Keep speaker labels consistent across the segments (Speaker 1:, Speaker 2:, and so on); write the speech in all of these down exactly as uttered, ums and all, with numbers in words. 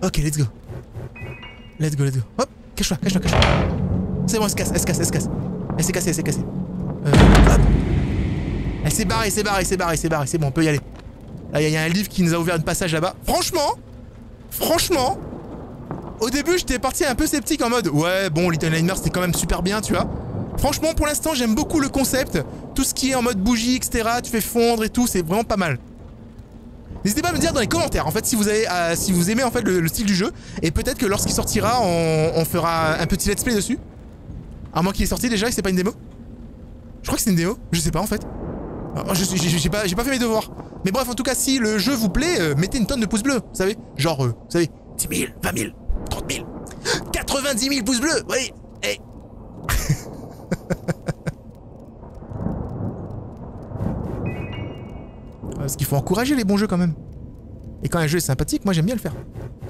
Speaker 1: Ok, let's go. Let's go, let's go. Hop, cache-toi, cache-toi, cache-toi. C'est bon, elle se casse, elle se casse, elle se casse. Elle s'est cassée, elle s'est cassée. Euh, hop. Elle s'est barrée, c'est barrée, c'est barrée, c'est barrée, c'est bon, on peut y aller. Là, il y, y a un livre qui nous a ouvert un passage là-bas. Franchement, franchement, au début, j'étais parti un peu sceptique en mode ouais, bon, Little Nightmares, c'était quand même super bien, tu vois. Franchement, pour l'instant, j'aime beaucoup le concept. Tout ce qui est en mode bougie, et cetera. Tu fais fondre et tout, c'est vraiment pas mal. N'hésitez pas à me dire dans les commentaires, en fait, si vous, avez, euh, si vous aimez en fait le, le style du jeu. Et peut-être que lorsqu'il sortira, on, on fera un petit let's play dessus. À moins qu'il est sorti déjà et c'est pas une démo. Je crois que c'est une démo, je sais pas en fait. Oh, je j'ai pas, pas fait mes devoirs. Mais bref, en tout cas, si le jeu vous plaît, euh, mettez une tonne de pouces bleus, vous savez. Genre, euh, vous savez, dix mille, vingt mille, trente mille, quatre-vingt-dix mille pouces bleus, oui. Hey. Parce qu'il faut encourager les bons jeux quand même. Et quand un jeu est sympathique, moi j'aime bien le faire.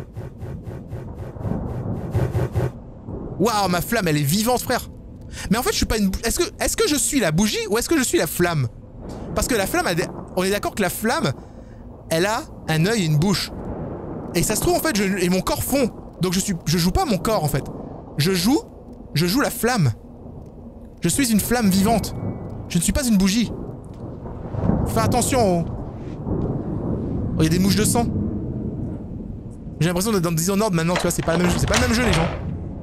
Speaker 1: Waouh, ma flamme, elle est vivante, frère. Mais en fait, je suis pas une... Est-ce que, est-ce que je suis la bougie ou est-ce que je suis la flamme? Parce que la flamme, a des... on est d'accord que la flamme, elle a un œil et une bouche. Et ça se trouve, en fait, je... et mon corps fond. Donc je suis, je joue pas mon corps, en fait. Je joue, je joue la flamme. Je suis une flamme vivante. Je ne suis pas une bougie. Fais attention. Oh, il y a des mouches de sang. J'ai l'impression d'être dans Dishonored maintenant, tu vois, c'est pas le même jeu, c'est pas le même jeu, les gens.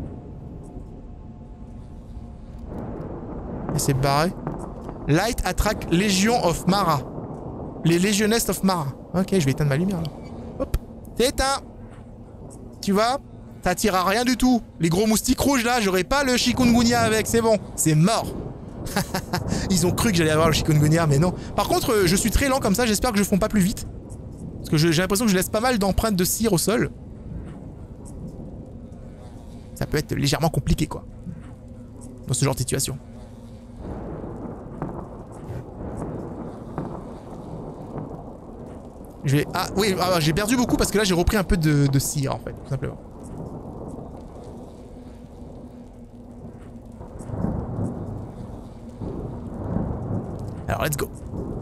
Speaker 1: Et c'est barré. Light attract Legion of Mara. Les Legionnaires of Mara. Ok, je vais éteindre ma lumière là. Hop. C'est éteint. Tu vois, ça attire à rien du tout. Les gros moustiques rouges là, j'aurais pas le chikungunya avec, c'est bon. C'est mort. Ils ont cru que j'allais avoir le chikungunya, mais non. Par contre, euh, je suis très lent comme ça, j'espère que je fonds pas plus vite. Parce que j'ai l'impression que je laisse pas mal d'empreintes de cire au sol. Ça peut être légèrement compliqué, quoi. Dans ce genre de situation. Je vais... Ah, oui, ah, j'ai perdu beaucoup parce que là, j'ai repris un peu de, de cire, en fait, tout simplement. Alors, let's go.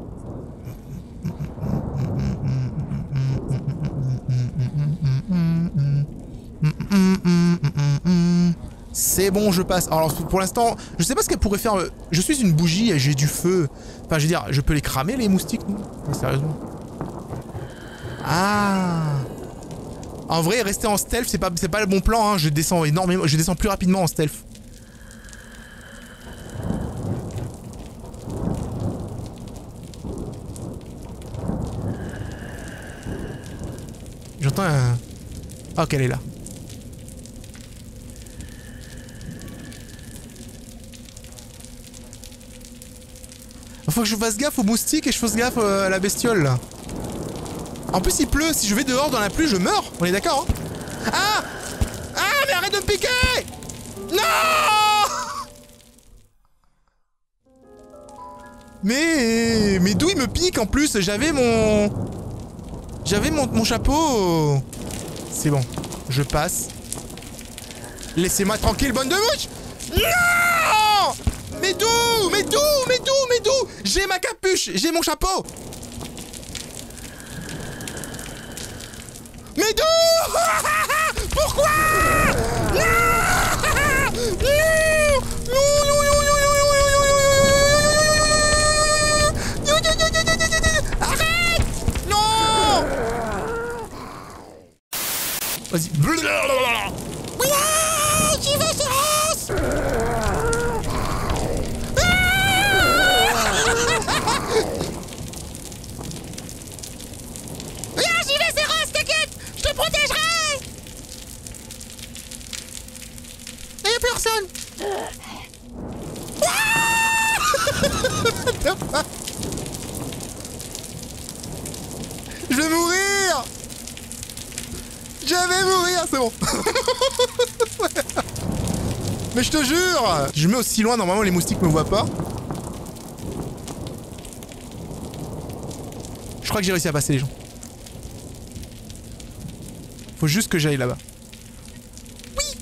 Speaker 1: C'est bon, je passe. Alors, pour l'instant, je sais pas ce qu'elle pourrait faire. Je suis une bougie et j'ai du feu. Enfin, je veux dire, je peux les cramer, les moustiques, non? Sérieusement. Ah. En vrai, rester en stealth, c'est pas, c'est pas le bon plan, hein. Je descends énormément, je descends plus rapidement en stealth. J'entends un... Oh, qu'elle est là. Faut que je fasse gaffe aux moustiques et je fasse gaffe à la bestiole, là. En plus, il pleut. Si je vais dehors dans la pluie, je meurs. On est d'accord, hein? Ah! Ah, mais arrête de me piquer! Non! Mais... Mais d'où il me pique, en plus? J'avais mon... J'avais mon, mon chapeau. C'est bon. Je passe. Laissez-moi tranquille, bonne de mouche! Non! Mais d'où? Mais d'où? Mais d'où? Mais d'où? J'ai ma capuche! J'ai mon chapeau! Mais d'où? Pourquoi? Non! Arrête! Non! Vas-y. J'y vais, Cyrus! J'y vais, Cyrus, t'inquiète! Je te protégerai! Il n'y a plus personne! Je vais mourir! Je vais mourir, c'est bon! Mais je te jure! Je mets aussi loin, normalement les moustiques me voient pas. Je crois que j'ai réussi à passer les gens. Faut juste que j'aille là-bas. Oui!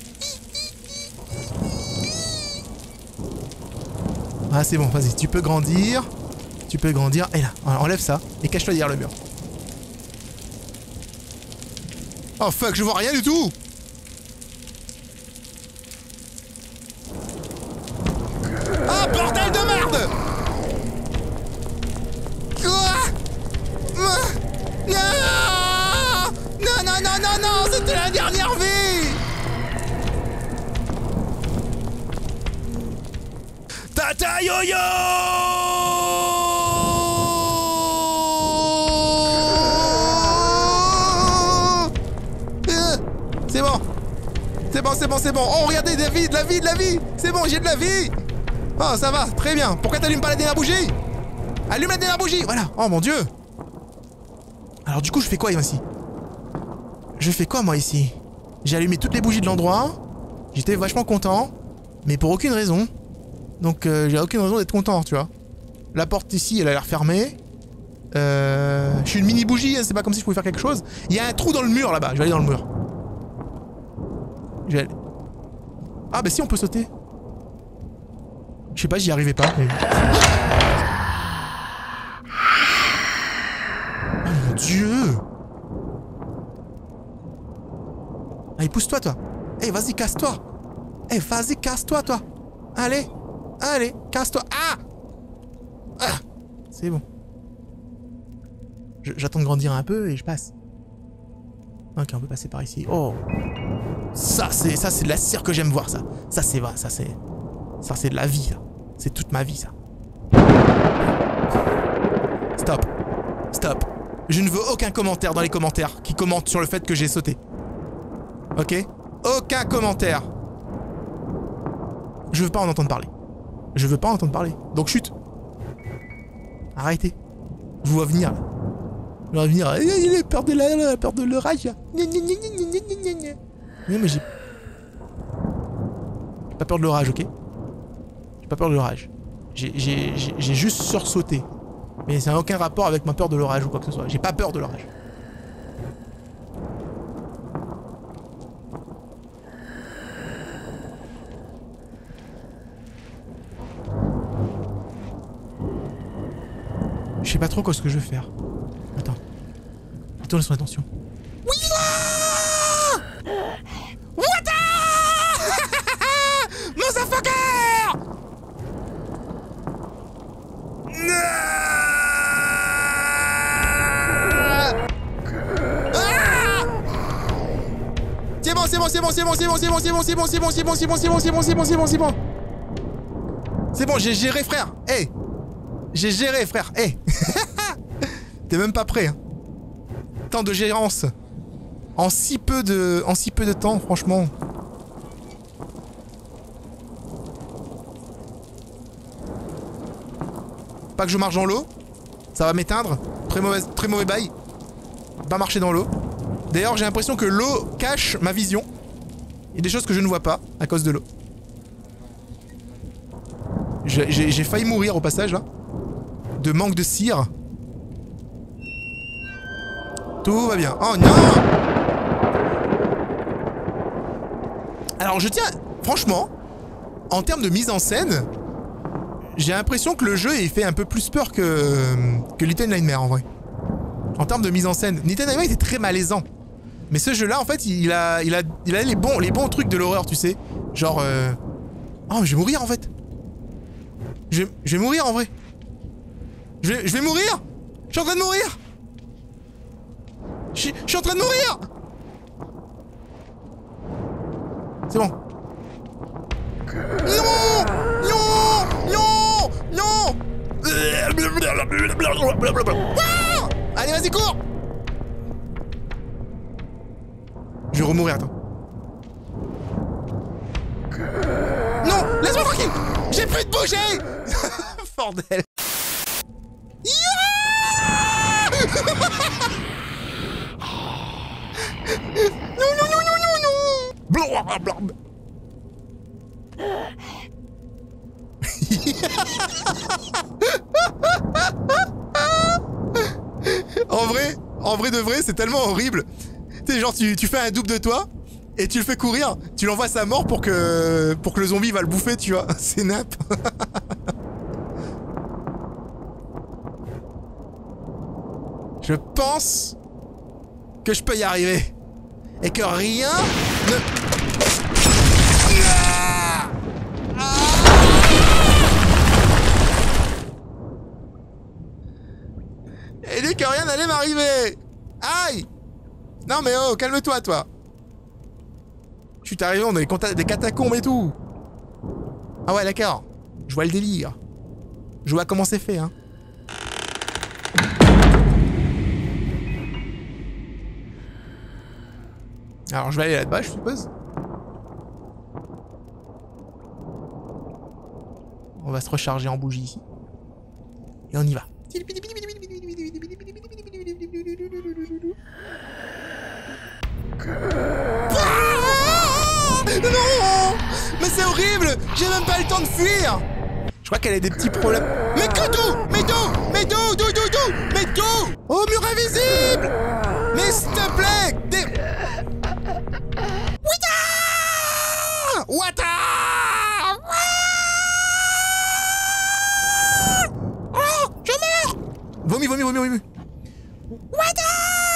Speaker 1: Ah c'est bon, vas-y, tu peux grandir. Tu peux grandir. Et là, enlève ça et cache-toi derrière le mur. Oh fuck, je vois rien du tout. Ah, bordel de merde. Quoi? Non. Non, non, non, non, non, c'était la dernière vie. Tata Yo-Yo. C'est bon. C'est bon, c'est bon, c'est bon. Oh, regardez, de la vie, de la vie, de la vie. C'est bon, j'ai de la vie. Oh, ça va, très bien. Pourquoi t'allumes pas la dernière bougie? Allume la dernière bougie, voilà. Oh mon dieu. Alors du coup, je fais quoi ici? Je fais quoi moi ici? J'ai allumé toutes les bougies de l'endroit. J'étais vachement content. Mais pour aucune raison. Donc euh, j'ai aucune raison d'être content, tu vois. La porte ici, elle a l'air fermée. Euh... Je suis une mini bougie, hein, c'est pas comme si je pouvais faire quelque chose. Il y a un trou dans le mur là-bas, je vais aller dans le mur. Je vais aller... Ah bah si, on peut sauter. Je sais pas, j'y arrivais pas. Mais... Oh mon dieu. Allez, pousse-toi, toi. Eh, hey, vas-y, casse-toi. Eh, hey, vas-y, casse-toi, toi. Allez. Allez, casse-toi. Ah, ah. C'est bon. J'attends de grandir un peu et je passe. Ok, on peut passer par ici. Oh. Ça, c'est ça, c'est de la cire que j'aime voir, ça. Ça, c'est vrai, ça, c'est... Ça, c'est de la vie, ça. C'est toute ma vie, ça. Stop. Stop. Je ne veux aucun commentaire dans les commentaires qui commentent sur le fait que j'ai sauté. Ok? Aucun commentaire. Je veux pas en entendre parler. Je veux pas en entendre parler. Donc chute. Arrêtez. Je vous vois venir. Là. Je vois venir. Il a peur de la, la peur de l'orage. Non mais j'ai... J'ai pas peur de l'orage, ok? J'ai pas peur de l'orage. J'ai juste sursauté. Mais ça n'a aucun rapport avec ma peur de l'orage ou quoi que ce soit. J'ai pas peur de l'orage. Je sais pas trop quoi ce que je veux faire. Attends. Attends, laisse-moi attention. Oui. What? Motherfucker! C'est bon, c'est bon, c'est bon, c'est bon, c'est bon, c'est bon, c'est bon, c'est bon, c'est bon, c'est bon, c'est bon, c'est bon, c'est bon, c'est bon, c'est bon, c'est bon. C'est bon, j'ai géré, frère. Hey. J'ai géré, frère. Hey. T'es même pas prêt. Hein. Tant de gérance. En si peu de... En si peu de temps, franchement. Pas que je marche dans l'eau. Ça va m'éteindre. Très mauvais, très mauvais bail. Pas marcher dans l'eau. D'ailleurs, j'ai l'impression que l'eau cache ma vision. Il y a des choses que je ne vois pas à cause de l'eau. J'ai failli mourir au passage, là. De manque de cire. Tout va bien. Oh non! Alors je tiens... Franchement, en termes de mise en scène, j'ai l'impression que le jeu il fait un peu plus peur que, que Little Nightmares en vrai. En termes de mise en scène. Little Nightmares était très malaisant. Mais ce jeu-là, en fait, il a, il a, il a les bons, les bons trucs de l'horreur, tu sais. Genre... Euh... Oh, je vais mourir en fait. Je vais, je vais mourir en vrai. Je vais, je vais mourir. Je suis en train de mourir. Je, je suis en train de mourir. C'est bon. Non. Non. Non. Non. Ah. Allez, vas-y, cours. Je vais remourir, attends. Non. Laisse-moi tranquille. J'ai plus de bouger. Bordel. Non, non, non, non, non, non. Blablabla. En vrai, en vrai de vrai, c'est tellement horrible. Tu sais, genre, tu, tu fais un double de toi et tu le fais courir. Tu l'envoies à sa mort pour que, pour que le zombie va le bouffer, tu vois. C'est nappe. Je pense que je peux y arriver. et que rien ne... Ah ah et dit que rien n'allait m'arriver. Aïe. Non mais oh, calme-toi toi. Je suis arrivé, on a des, des catacombes et tout. Ah ouais, d'accord. Je vois le délire. Je vois comment c'est fait, hein. Alors je vais aller là-bas, je suppose. On va se recharger en bougie ici. Et on y va. Non! Mais c'est horrible! J'ai même pas le temps de fuir! Je crois qu'elle a des petits problèmes. Mais que d'où? Mais d'où? Mais d'où? D'où? D'où? D'où? Mais d'où? Oh, mur invisible! Mais s'il te plaît! Des... Wita! Wata! Oh! Je meurs! Vomi, vomi, vomi, vomi. Wata!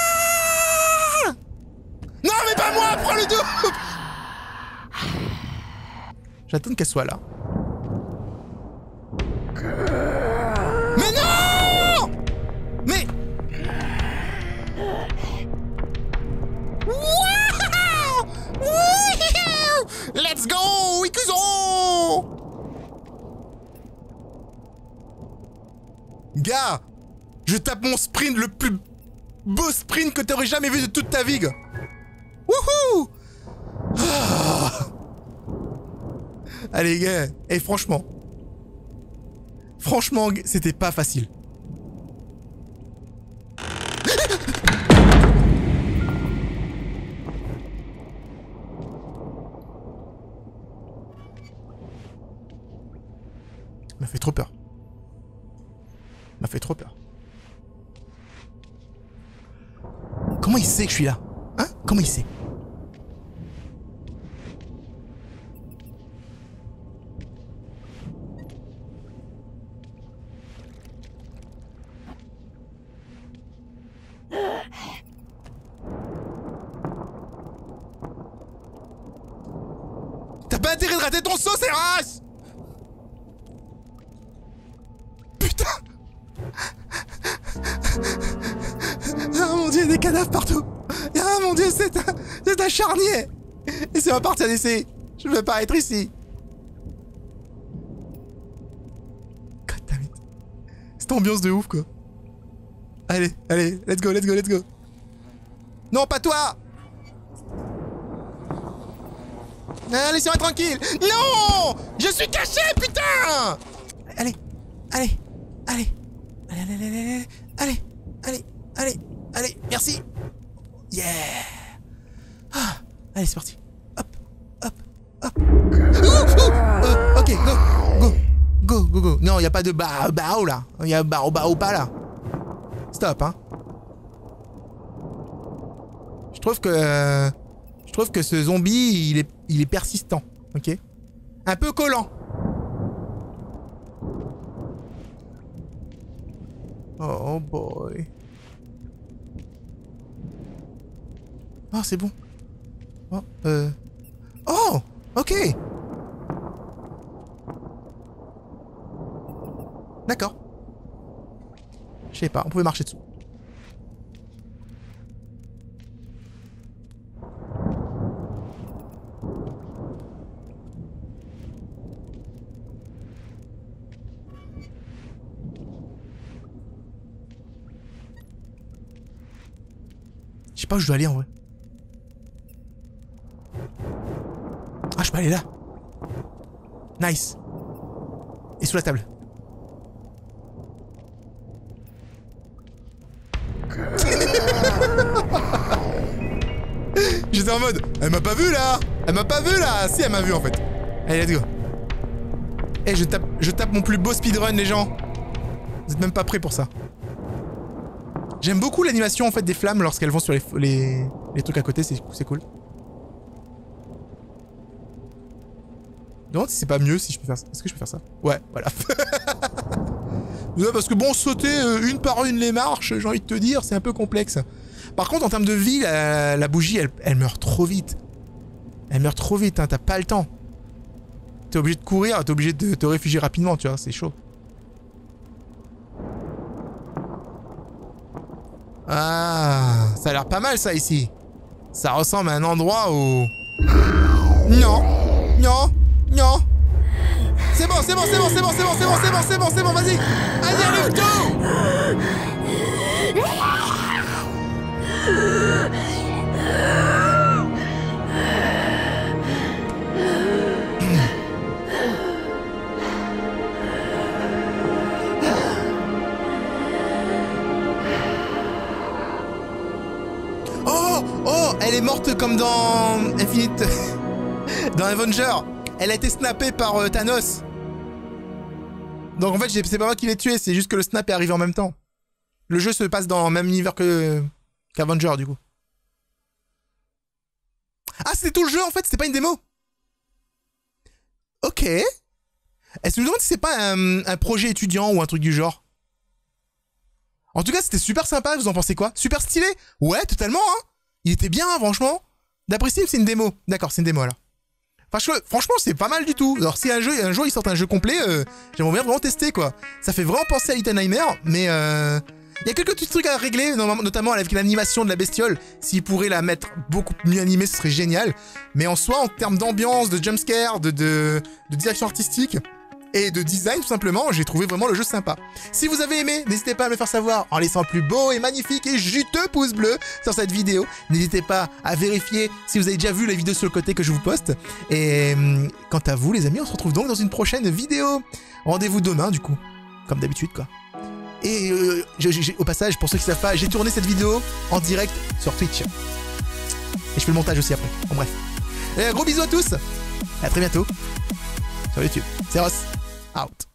Speaker 1: Non, mais pas moi! Prends le double! J'attends qu'elle soit là. Mais non! Mais... Wow! Let's go! Ikuzo! Gars, je tape mon sprint, le plus beau sprint que t'aurais jamais vu de toute ta vie, gars. Wouhou! Ah. Allez, gars, et franchement... Franchement, c'était pas facile. M'a fait trop peur. M'a fait trop peur. Comment il sait que je suis là? Hein? Comment il sait? T'as pas intérêt de rater ton saut, Seras! Putain! Oh mon dieu, des cadavres partout! Oh mon dieu, c'est un... c'est un charnier! Et c'est ma partie à laisser! Je veux pas être ici! Goddammit. Cette ambiance de ouf, quoi. Allez, allez, let's go, let's go, let's go! Non, pas toi! Ah, laissez-moi tranquille! Non! Je suis caché, putain! Allez, allez, allez, allez, allez, allez, allez, allez, allez, allez, merci! Yeah! Ah, allez, c'est parti! Hop, hop, hop! Ouh, ouh, euh, ok, go, go, go, go, go! Non, y a pas de ba bao là! Y a bao bao pas là! Stop, hein! Je trouve que... Euh, je trouve que ce zombie, il est, il est persistant, ok? Un peu collant. Oh boy. Oh, c'est bon. Oh, euh... Oh, ok. D'accord. Je sais pas, on pouvait marcher dessous. Je sais pas où je dois aller en vrai. Ah, je peux aller là. Nice. Et sous la table. J'étais en mode, elle m'a pas vu là. Elle m'a pas vu là. Si, elle m'a vu en fait. Allez, let's go. Eh, hey, je tape, je tape mon plus beau speedrun, les gens. Vous êtes même pas prêts pour ça. J'aime beaucoup l'animation en fait des flammes lorsqu'elles vont sur les, les, les trucs à côté, c'est cool. Non, si c'est pas mieux si je peux faire ça. Est-ce que je peux faire ça? Ouais, voilà. Ouais, parce que bon, sauter euh, une par une les marches, j'ai envie de te dire, c'est un peu complexe. Par contre, en termes de vie, la, la bougie, elle, elle meurt trop vite. Elle meurt trop vite, hein, t'as pas le temps. T'es obligé de courir, t'es obligé de te réfugier rapidement, tu vois, c'est chaud. Ah, ça a l'air pas mal ça ici. Ça ressemble à un endroit où... Non, non, non. C'est bon, c'est bon, c'est bon, c'est bon, c'est bon, c'est bon, c'est bon, c'est bon, c'est bon, vas-y. Vas-y, allume tout. Oh, oh, elle est morte comme dans Infinite... dans Avenger. Elle a été snappée par euh, Thanos. Donc en fait, c'est pas moi qui l'ai tué, c'est juste que le snap est arrivé en même temps. Le jeu se passe dans le même univers que qu'Avenger, du coup. Ah, c'était tout le jeu en fait, c'était pas une démo. Ok. Est-ce que je me demande si c'est pas un, un projet étudiant ou un truc du genre? En tout cas, c'était super sympa, vous en pensez quoi? Super stylé? Ouais, totalement, hein. Il était bien, franchement. D'après Steam, c'est une démo. D'accord, c'est une démo, là. Franchement, franchement c'est pas mal du tout. Alors, si un, jeu, un jour, ils sortent un jeu complet, euh, j'aimerais bien vraiment tester, quoi. Ça fait vraiment penser à Little Nightmares, mais... Euh... Il y a quelques petits trucs à régler, notamment avec l'animation de la bestiole. S'ils pourraient la mettre beaucoup mieux animée, ce serait génial. Mais en soi, en termes d'ambiance, de jumpscare, de, de, de direction artistique... et de design tout simplement, j'ai trouvé vraiment le jeu sympa. Si vous avez aimé, n'hésitez pas à me le faire savoir en laissant le plus beau et magnifique et juteux pouce bleu sur cette vidéo. N'hésitez pas à vérifier si vous avez déjà vu la vidéo sur le côté que je vous poste. Et hum, quant à vous les amis, on se retrouve donc dans une prochaine vidéo. Rendez-vous demain du coup, comme d'habitude quoi. Et euh, je, je, au passage, pour ceux qui savent pas, j'ai tourné cette vidéo en direct sur Twitch. Et je fais le montage aussi après. Bon bref. Et, gros bisous à tous. À très bientôt sur YouTube. C'est Ross. Out.